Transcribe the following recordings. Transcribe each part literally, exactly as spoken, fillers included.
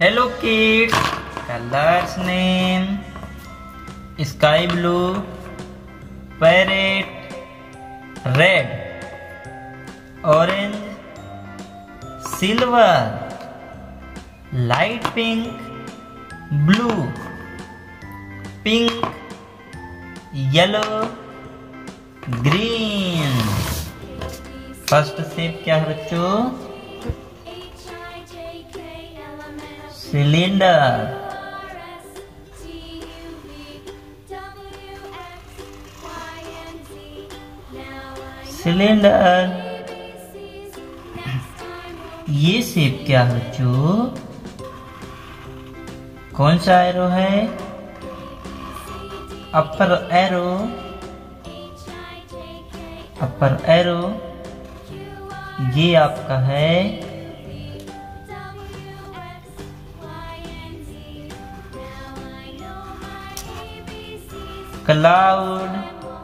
Hello kids, colors name sky blue, parrot, red, orange, silver, light pink, blue, pink, yellow, green। First shape क्या है बच्चों? Cylinder. Cylinder. ये shape क्या है बच्चों? कौन सा एरो है? अपर एरो। अपर एरो ये आपका है क्लाउड।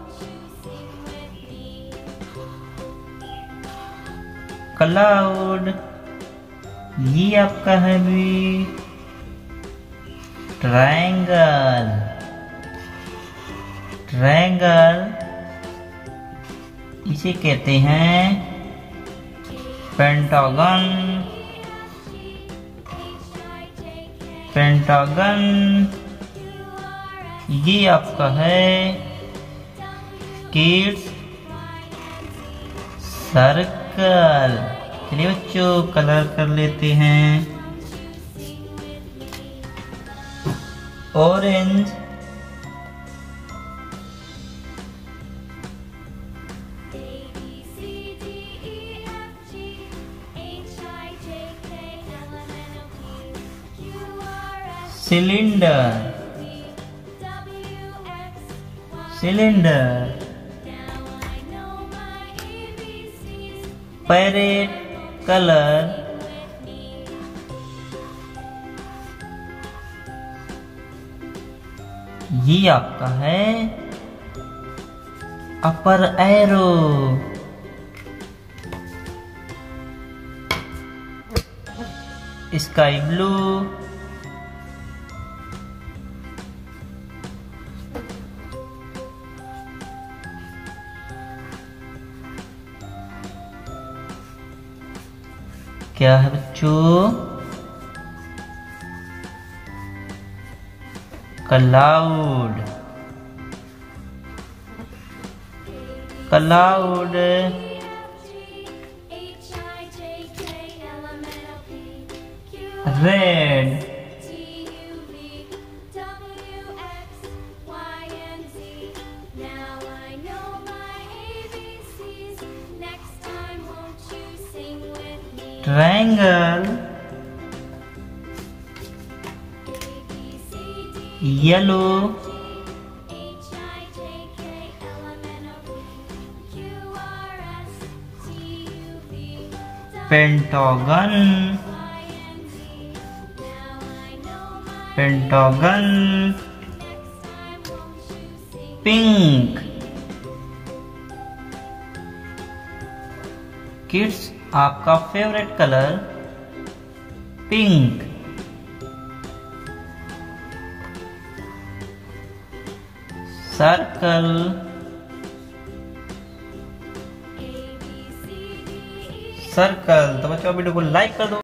क्लाउड ये आपका है भी ट्रायंगल। ट्रायंगल इसे कहते हैं पेंटागन। पेंटागन ये आपका है किड्स सर्कल। चलिए बच्चों कलर कर लेते हैं। Orange, cylinder. Cylinder, parrot colour, ये आपका है अपर एरो। स्काई ब्लू, क्या है बच्चों? Cloud. Cloud red. Triangle yellow. Pentagon. Pentagon pink. Kids आपका favourite colour pink. Circle. Circle तो बच्चों वीडियो को लाइक कर दो।